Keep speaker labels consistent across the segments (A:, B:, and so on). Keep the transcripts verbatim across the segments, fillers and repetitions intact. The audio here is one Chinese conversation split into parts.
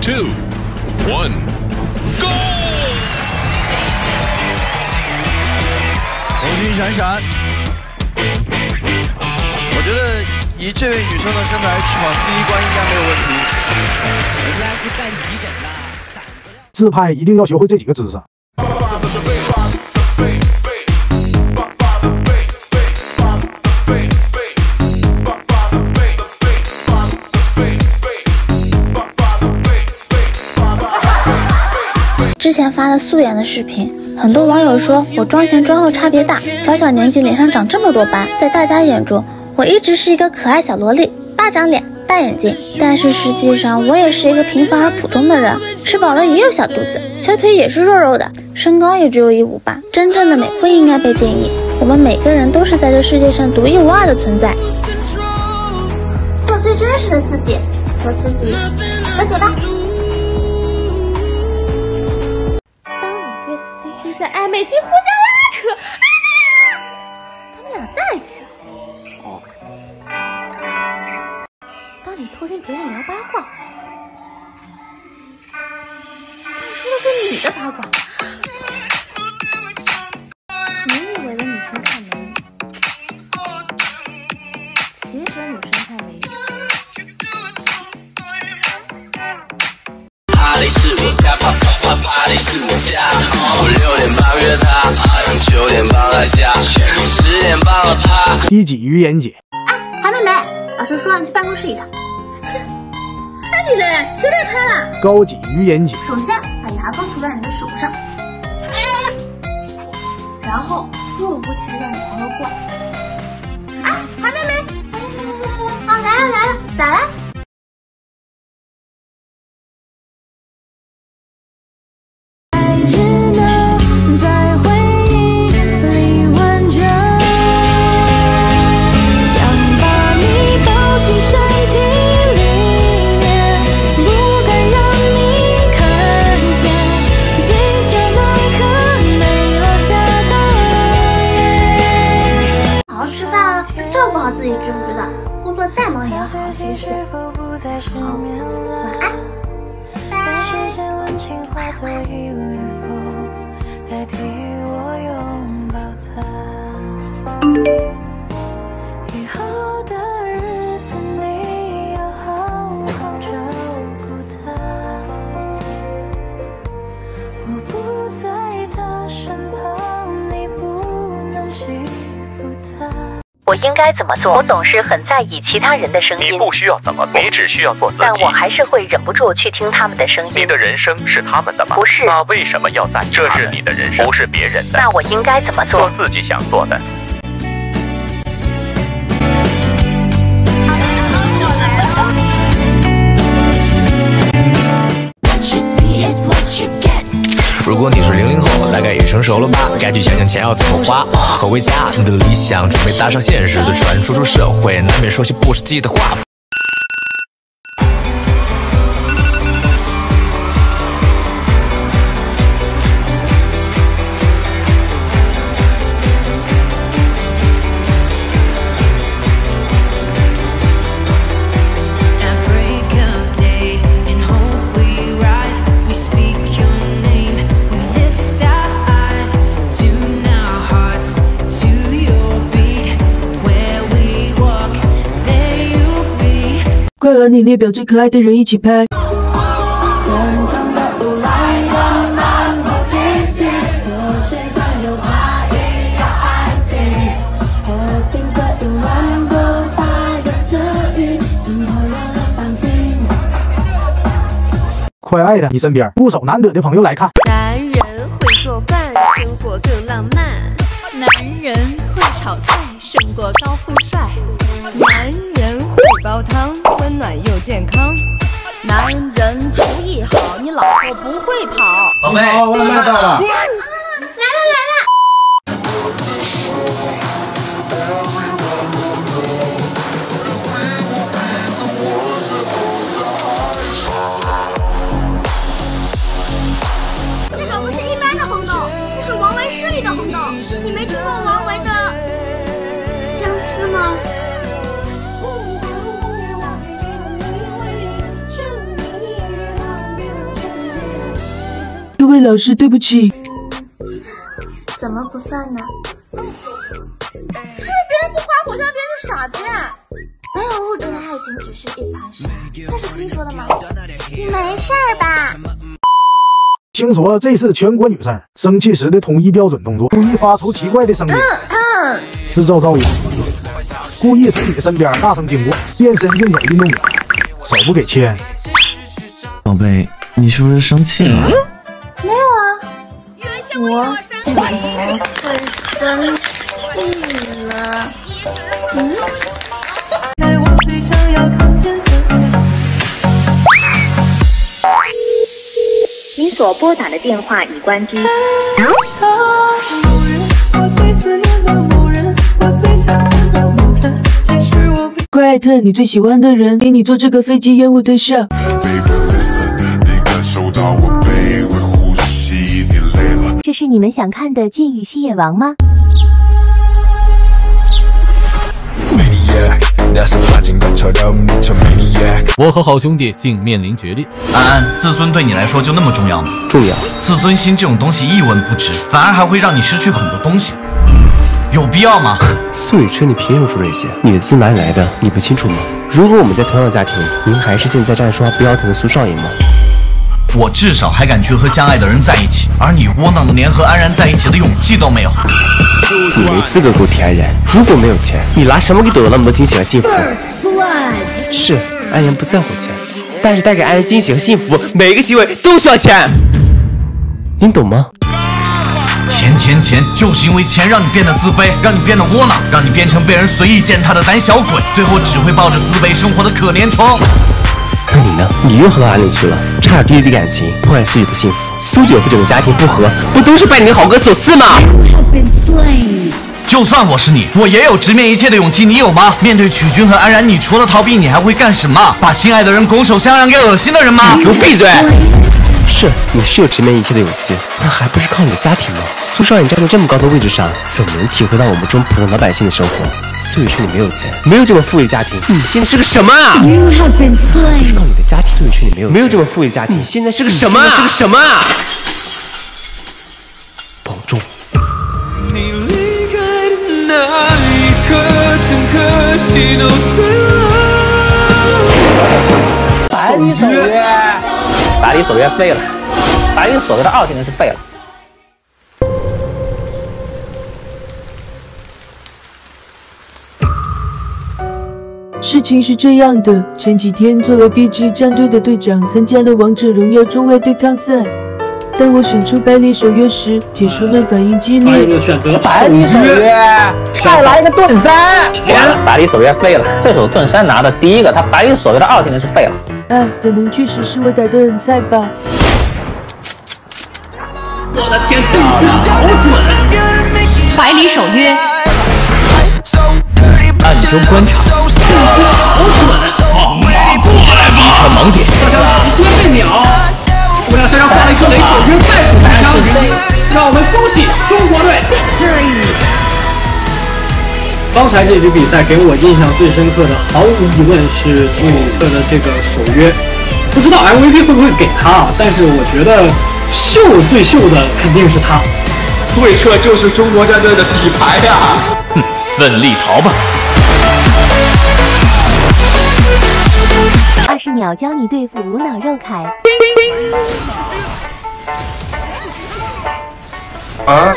A: two, one, go！
B: 红军闪闪，我觉得以这位女生的身材，闯第一关应该没有问题。人家是干体检的，
C: 自拍一定要学会这几个姿势。
D: 之前发了素颜的视频，很多网友说我妆前妆后差别大，小小年纪脸上长这么多疤，在大家眼中，我一直是一个可爱小萝莉，巴掌脸、大眼睛，但是实际上我也是一个平凡而普通的人，吃饱了也有小肚子，小腿也是肉肉的，身高也只有一五八。真正的美不应该被定义，我们每个人都是在这世界上独一无二的存在。做最真实的自己，做自己，那走吧。 在暧昧期互相拉扯，啊，他们俩在一起了。哦，当你偷听别人聊八卦，他说的是你的八卦。你以为的女生看美女，其实女生看美女。
E: Party 是我家 ，Party 是我家。我六点半约他，九点半来家，十点半了趴。
C: 第几语言姐？
D: 哎，还没没，老师说让你去办公室一趟。切，那你嘞？谁在拍了？
C: 高级语言姐。
D: 首先把牙膏涂在你的手上，然后若无其事让你朋友过来。哎，还没没？啊，来了来了，咋了？ 照顾好自己，知不知道？工作再忙也要好好休息。好，晚安。
F: 以后的日子你要好好照顾他。我不在他身旁，你不能欺负他。
G: 我应该怎么做？我总是很在意其他人的声音。
H: 你不需要怎么做，你只需要做自己。
G: 但我还是会忍不住去听他们的声音。
H: 你的人生是他们的吗？
G: 不是。
H: 那为什么要在意？这是你的人生，不是别人的。
G: 那我应该怎么做？
H: 做自己想做的。
E: 如果你是零零后，大概也成熟了吧？该去想想钱要怎么花，何为家？你的理想准备搭上现实的船，出出社会难免说些不实际的话。
I: 快和你列表最可爱的人一起拍。
C: 快爱的，你身边不少难得的朋友来看。
J: 男人会做饭，生活更浪漫；男人会炒菜，胜过高富帅；男人会煲汤，温暖又健康；男人厨艺好，你老婆不会跑。
B: 宝贝，外卖到了。
D: 你没听过王维的相思吗？
I: 位老师，对不起。
D: 怎么不算呢？是不是别人不花火，像别人是傻子呀？没有物质的爱情只是一盘沙，这是可以说的吗？你没事儿吧？
C: 听说这是全国女生生气时的统一标准动作，故意发出奇怪的声音，
D: 嗯嗯，
C: 制造噪音，故意从你身边大声经过，变身竞走运动员，手不给牵。
B: 宝贝，你是不是生气了？
D: 嗯、没有啊，我怎么会生气了？嗯。
F: 在我最想要看见的人。
G: 你所拨打的电话已关机。
I: 快艾特你最喜欢的人，给你做这个飞机烟雾特效。
K: 这是你们想看的《剑与西野王》吗？
L: 我和好兄弟竟面临决裂。
M: 安安，自尊对你来说就那么重要吗？
N: 重要。
M: 自尊心这种东西一文不值，反而还会让你失去很多东西，有必要吗？
N: 苏雨琛，你凭什么说这些？你的自尊哪里来的？你不清楚吗？如果我们在同样的家庭，您还是现在站着说话不腰疼的苏少爷吗？
M: 我至少还敢去和相爱的人在一起，而你窝囊的连和安然在一起的勇气都没有。
N: 你没资格给我提安然。如果没有钱，你拿什么给朵朵那么多惊喜和幸福？是安然不在乎钱，但是带给安然惊喜和幸福，每一个行为都需要钱，您懂吗？
M: 钱钱钱，就是因为钱让你变得自卑，让你变得窝囊，让你变成被人随意践踏的胆小鬼，最后只会抱着自卑生活的可怜虫。
N: 而你呢？你又何到哪里去了？差点滴滴感情，破坏苏雨的幸福。苏九和整个家庭不和，不都是拜你的好哥所赐吗？
M: 就算我是你，我也有直面一切的勇气，你有吗？面对曲君和安然，你除了逃避，你还会干什么？把心爱的人拱手相让给恶心的人吗？
N: 你给我闭嘴！是，你是有直面一切的勇气，那还不是靠你的家庭吗？苏少，你站在这么高的位置上，怎么能体会到我们这种普通老百姓的生活？苏雨琛，你没有钱，没有这么富裕的家庭，你现在是个什么啊？不是靠你的家庭，苏雨琛，你没有没有这么富裕的家庭，你现在是个什么啊？是个什么啊？保重。你离开的那一刻，整颗心都碎了。
O: 百里守约，百里守约废了，百里守约的二技能是废了。
I: 事情是这样的，前几天作为 B G 战队的队长，参加了王者荣耀中外对抗赛。当我选出百里守约时，解说们反应激烈。
O: 选择百里守约，再来一个盾山。完了，百里守约废了。这手盾山拿的第一个，他百里守约的二技能是废了。
I: 啊，可能确实是我打得很菜吧。
O: 我的天，这一局好准！
J: 百里守约，
O: 暗中观察，这一局好准！放马过来吧！一串盲点，小强直接被秒。我俩身上画了一颗雷守约再补开枪，让我们恭喜中国队！刚才这局比赛给我印象最深刻的，毫无疑问是苏雨克的这个守约。不知道 M V P 会不会给他啊？但是我觉得秀最秀的肯定是他。
A: 苏雨克就是中国战队的底牌呀！
M: 哼，奋力逃吧！
K: 二十秒教你对付无脑肉凯。
A: 啊！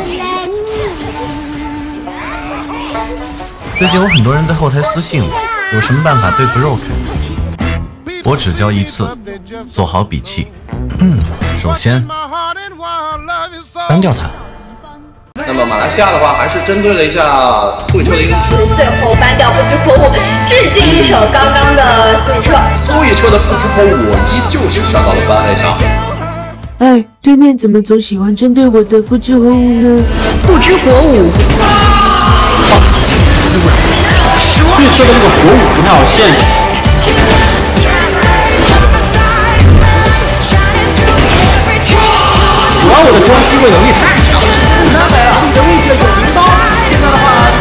M: 最近有很多人在后台私信我，有什么办法对付肉凯？我只教一次，做好笔记。嗯，首先关掉他。
P: 那么马来西亚的话，还是针对了一下苏雨彻的一个支持。
Q: 最后搬掉不知火舞，致敬一首刚刚的苏雨彻。
P: 苏雨彻的不知火舞依旧是上到了班位上。
I: 哎，对面怎么总喜欢针对我的不知火舞呢？
J: 不知火舞。
O: 苏雨彻的这个火舞不太好限制。主要我的装机会能力太强了。南北啊，你的位置有名刀，现在的话，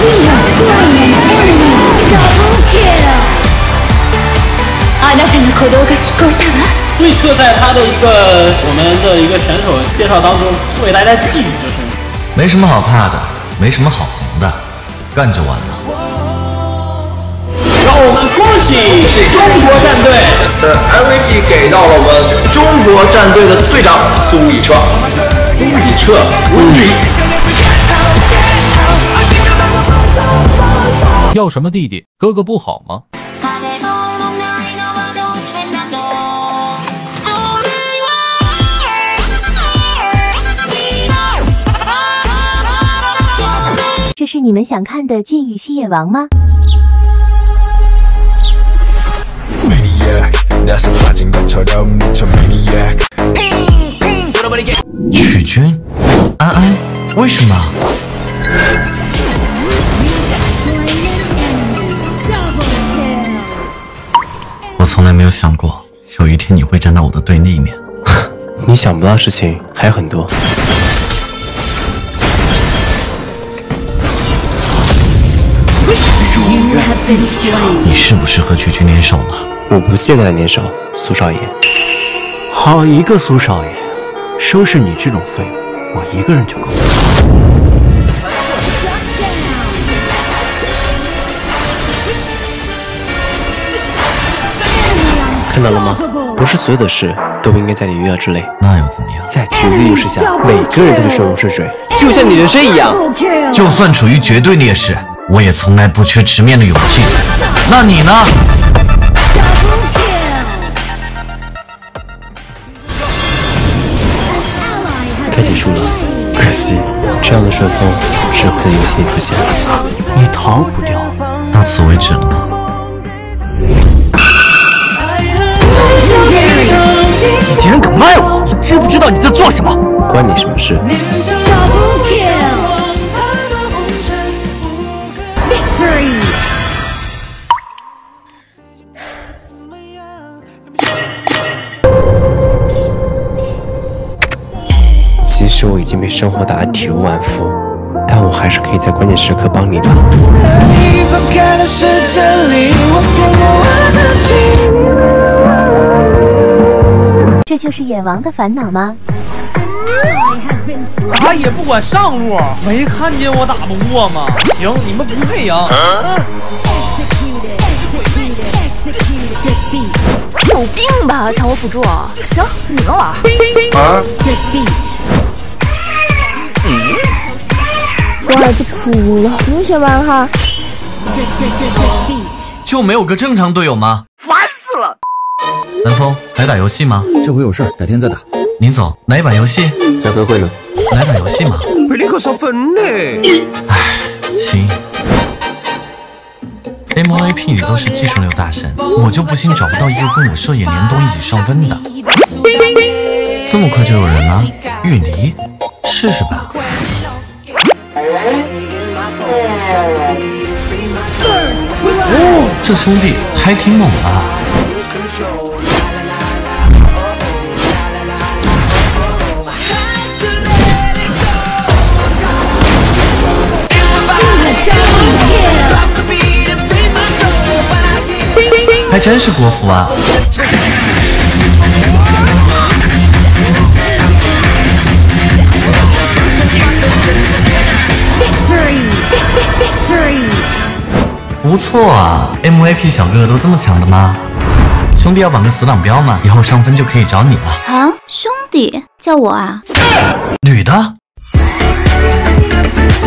Q: あなたの鼓動が聞こえたわ。
O: 对彻在他的一个我们的一个选手介绍当中，是为大家寄予之声。
M: 没什么好怕的，没什么好怂的，干就完了。
O: 让我们恭喜中国战队
P: 的 M V P 给到了我们中国战队的队长苏以彻，苏以彻无之一。
L: 要什么弟弟？哥哥不好吗？
K: 这是你们想看的《剑与西野王》吗？
M: 曲君，安安，为什么？我从来没有想过，有一天你会站到我的对立面。
N: 你想不到的事情还有很多。
M: 你是不是和曲君联手了？
N: 我不现在的联手，苏少爷。
R: 好一个苏少爷，收拾你这种废物，我一个人就够了。
N: 看到了吗？不是所有的事都应该在你预料之内。
M: 那又怎么样？
N: 在绝对优势下，每个人都会顺风顺水，就像你人生一样。
M: 就算处于绝对劣势，我也从来不缺直面的勇气。那你呢？
N: 该结束了，可惜这样的顺风只会在游戏里出现，
R: 你逃不掉。
M: 到此为止了吗？
R: 你竟然敢卖我！你知不知道你在做什么？
N: 关你什么事？其实我已经被生活打得体无完肤，但我还是可以在关键时刻帮你的。
K: 这就是野王的烦恼吗？
B: 打野不管上路，没看见我打不过吗？行，你们不配赢。
S: 有病吧，抢我辅助！行，你们玩。
P: 啊！
S: 我儿子哭了，你先玩哈。
M: 就没有个正常队友吗？
B: 烦死了！
M: 南风，来打游戏吗？
T: 这回有事儿，改天再打。
M: 林总，哪一把游戏？
T: 在开会呢。
M: 来打游戏吗？
B: 被立刻少分嘞。
M: 唉，行。M V P 里都是技术流大神，我就不信找不到一个跟我射野联动一起上分的。这么快就有人了？玉离，试试吧。哦，这兄弟还挺猛啊！还真是国服啊！不错啊 ，M V P 小哥哥都这么强的吗？兄弟要绑个死党标嘛，以后上分就可以找你了。
D: 啊，兄弟，叫我啊？
M: 女的。